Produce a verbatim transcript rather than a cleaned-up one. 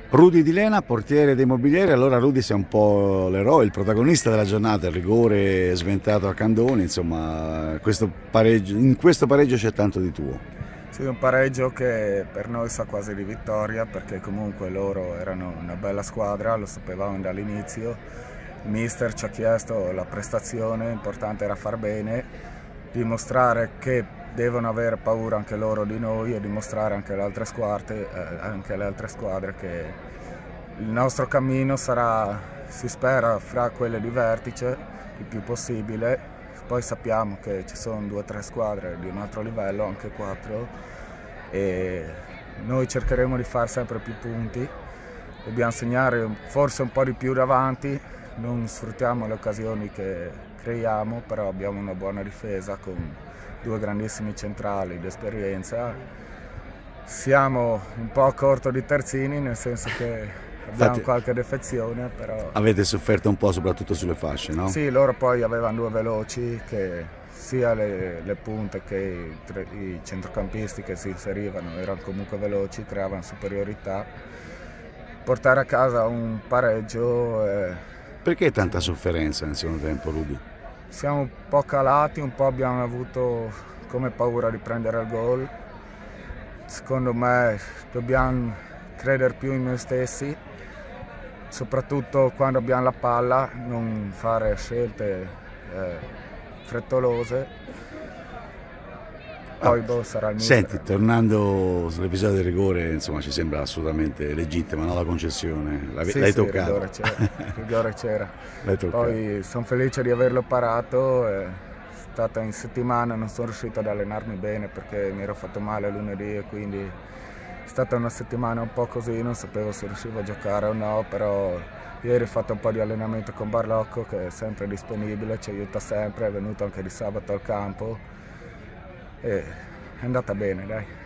Rudy Di Lena, portiere dei Mobilieri. Allora Rudy sei un po' l'eroe, il protagonista della giornata, il rigore sventato a Candoni, insomma questo pareggio, in questo pareggio c'è tanto di tuo. Sì, un pareggio che per noi sa quasi di vittoria, perché comunque loro erano una bella squadra, lo sapevamo dall'inizio. Il mister ci ha chiesto la prestazione, l'importante era far bene, dimostrare che devono avere paura anche loro di noi e dimostrare anche alle altre squadre, eh, anche alle altre squadre che il nostro cammino sarà, si spera, fra quelle di vertice il più possibile. Poi sappiamo che ci sono due o tre squadre di un altro livello, anche quattro, e noi cercheremo di fare sempre più punti. Dobbiamo segnare forse un po' di più davanti, non sfruttiamo le occasioni che creiamo, però abbiamo una buona difesa con due grandissimi centrali di esperienza. Siamo un po' a corto di terzini, nel senso che abbiamo Infatti, qualche defezione, però avete sofferto un po' soprattutto sulle fasce, no? sì, loro poi avevano due veloci, che sia le, le punte che i, i centrocampisti che si inserivano erano comunque veloci, creavano superiorità. Portare a casa un pareggio, eh, Perché tanta sofferenza nel secondo tempo, Rudy? siamo un po' calati, un po' abbiamo avuto come paura di prendere il gol. Secondo me dobbiamo credere più in noi stessi, soprattutto quando abbiamo la palla, non fare scelte eh, frettolose. Poi Ah, boh, sarà il mister. senti, tornando sull'episodio del rigore, insomma ci sembra assolutamente legittima, no? La concessione, l'hai Sì, l'hai sì, il toccato. rigore c'era. Il rigore c'era. L'hai toccato. Poi sono felice di averlo parato. È stata in settimana, non sono riuscito ad allenarmi bene perché mi ero fatto male lunedì e quindi è stata una settimana un po' così, non sapevo se riuscivo a giocare o no, però ieri ho fatto un po' di allenamento con Barlocco, che è sempre disponibile, ci aiuta sempre, è venuto anche di sabato al campo e è andata bene, dai.